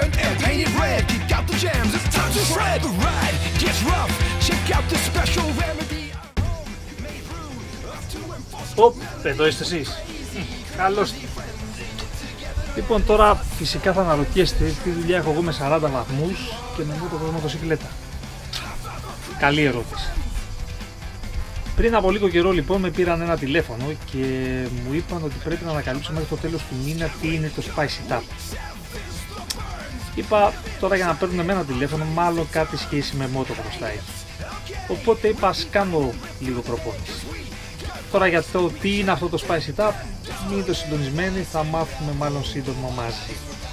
an air painted red. Kick out the jams, it's time to shred. The ride gets rough. Check out the special remedy. Οπ, εδώ είστε εσείς. Καλώς. Λοιπόν, τώρα φυσικά θα αναρωτιέστε τι δουλειά έχω εγώ με 40 βαθμούς και με μοτοσυκλέτα. Καλή ερώτηση. Πριν από λίγο καιρό λοιπόν με πήραν ένα τηλέφωνο και μου είπαν ότι πρέπει να ανακαλύψω μέχρι το τέλος του μήνα τι είναι το Spice It Up. Είπα τώρα για να παίρνουν εμένα τηλέφωνο μάλλον κάτι σχέση με μότο μπροστά έχει. Οπότε είπα ας κάνω λίγο προπόνηση. Τώρα για το τι είναι αυτό το Spice It Up, μείνετε συντονισμένοι, θα μάθουμε μάλλον σύντομα μαζί.